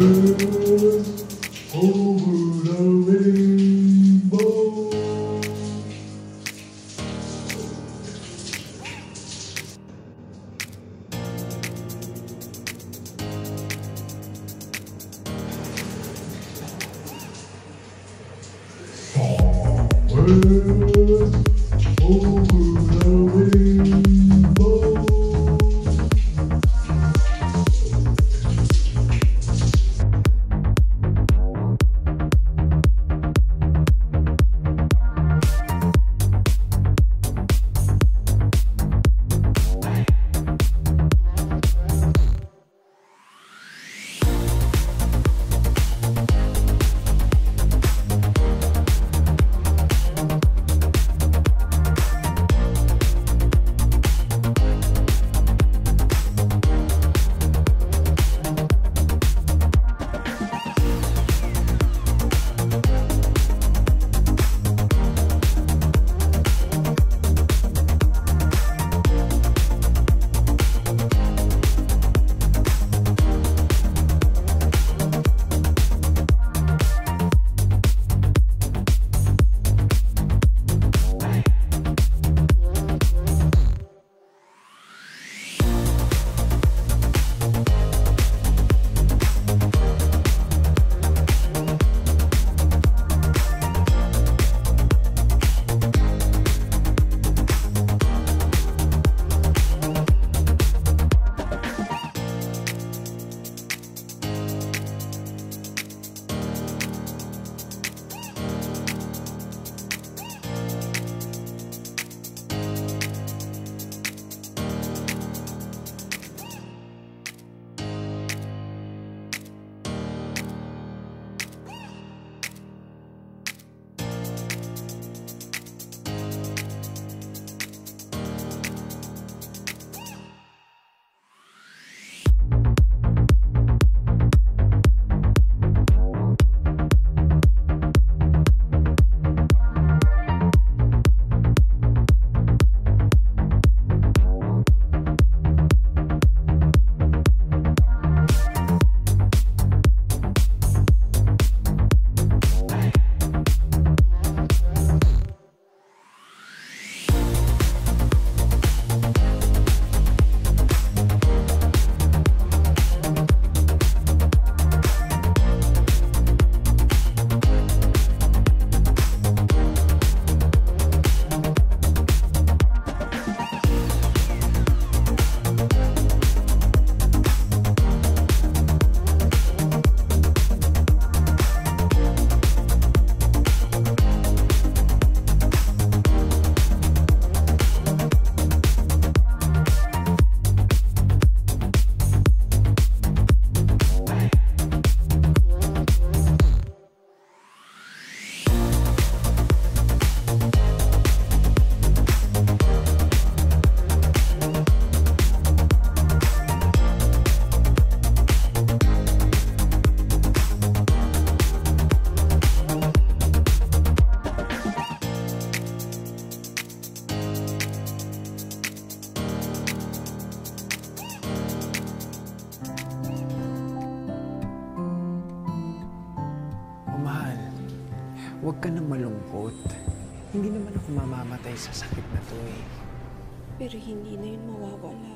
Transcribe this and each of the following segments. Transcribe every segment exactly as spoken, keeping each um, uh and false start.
Huwag ka na malungkot. Hindi naman ako mamamatay sa sakit na to eh. Pero hindi na yun mawawala.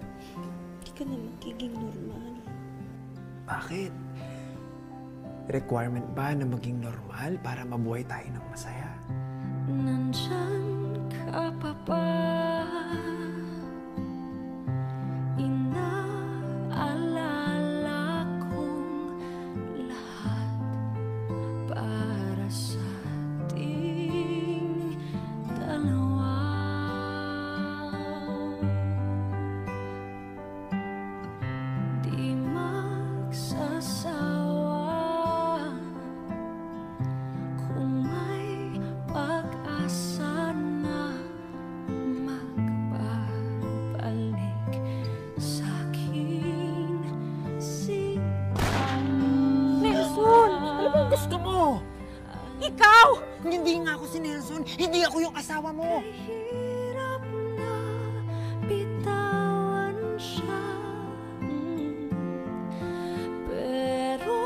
Hindi ka na magiging normal. Bakit? Requirement ba na maging normal para mabuhay tayo ng masaya? Nandyan ka pa ba? Inaalala kong lahat para sa ating dalawa. Di magsasawa kung may pag-asa na magbabalik sa'kin siyang. Nelson! Ano bang gusto mo? Ikaw! Hindi nga ako si Nelson. Hindi ako yung asawa mo. Hirap na bitawan siya, pero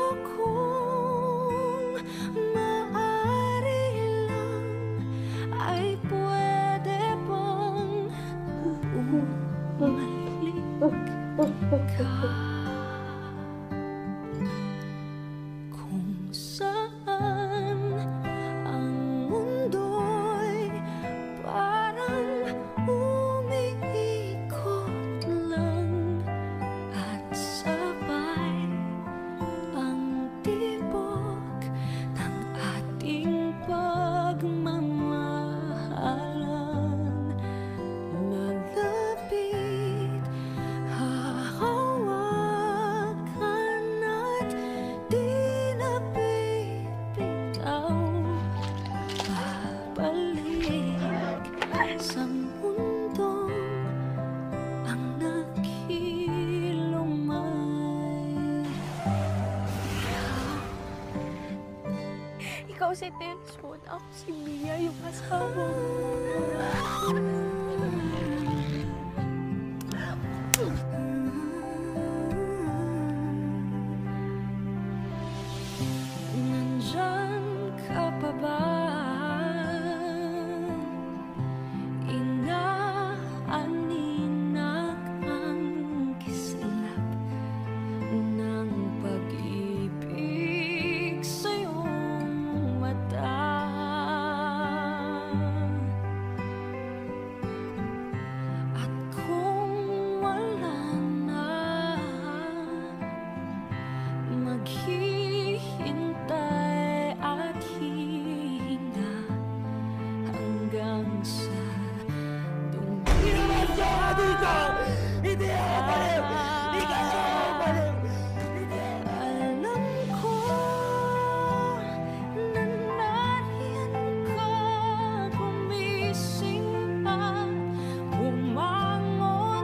Ikaw si Nelson, ako si Mia, yung asawa mo. Nandyan ka pa ba? Inaaninag ang kislap ng pag-ibig sa iyong mata. At kung wala na, maghihintay at hihinga hanggang sa Hindi ako baliw! Ikaw ako baliw! alam ko na nariyan ka, gumising at bumangon,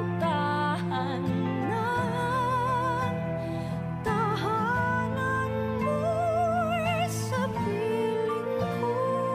tahanan. Tahanan mo'y sa piling ko.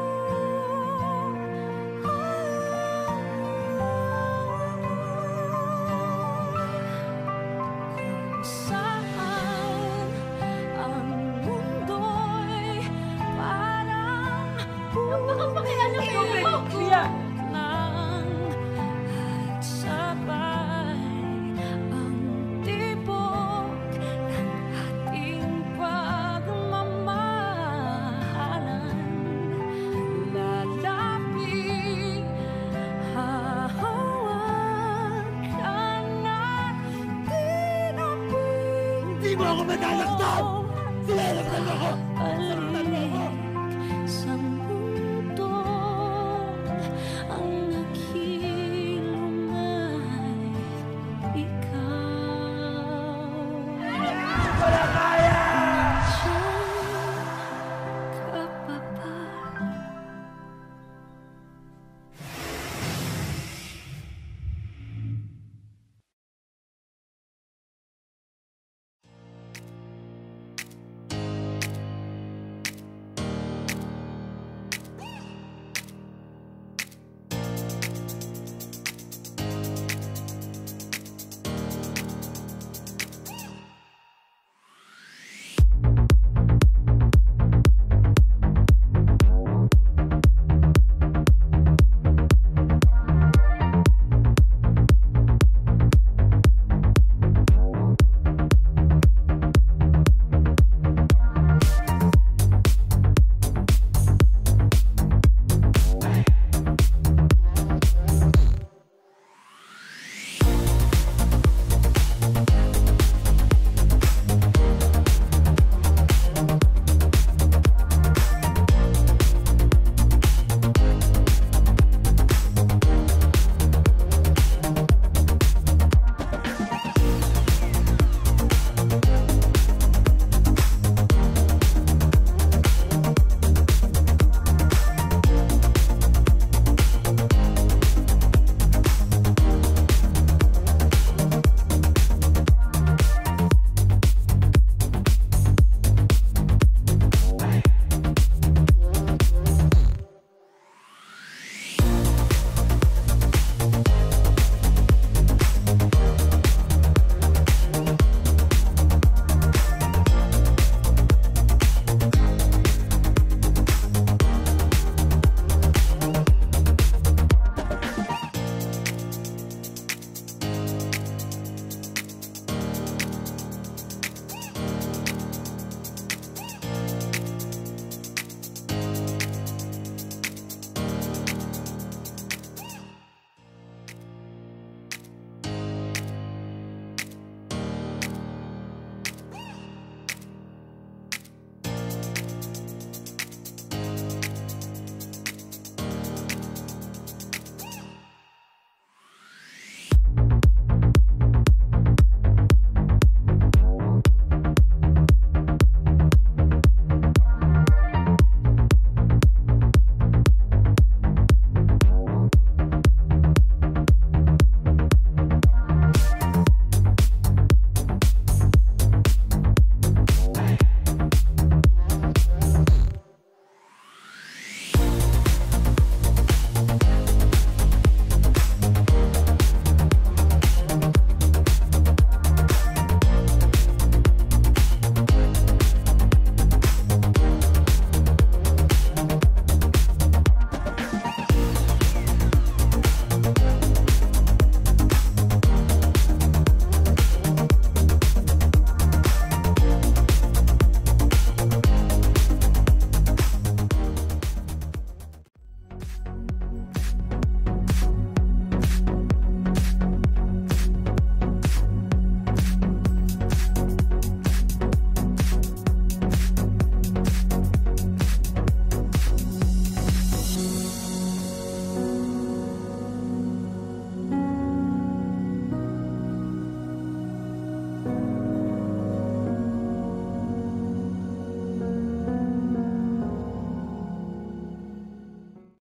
Saan ang mundo'y parang bumibigok lang at sabay ang tibok ng ating pagmamahalan. Lalapit, hahawakan at tinabi. Hindi mo ako malalaktan! Sinalaktan mo ako! Alin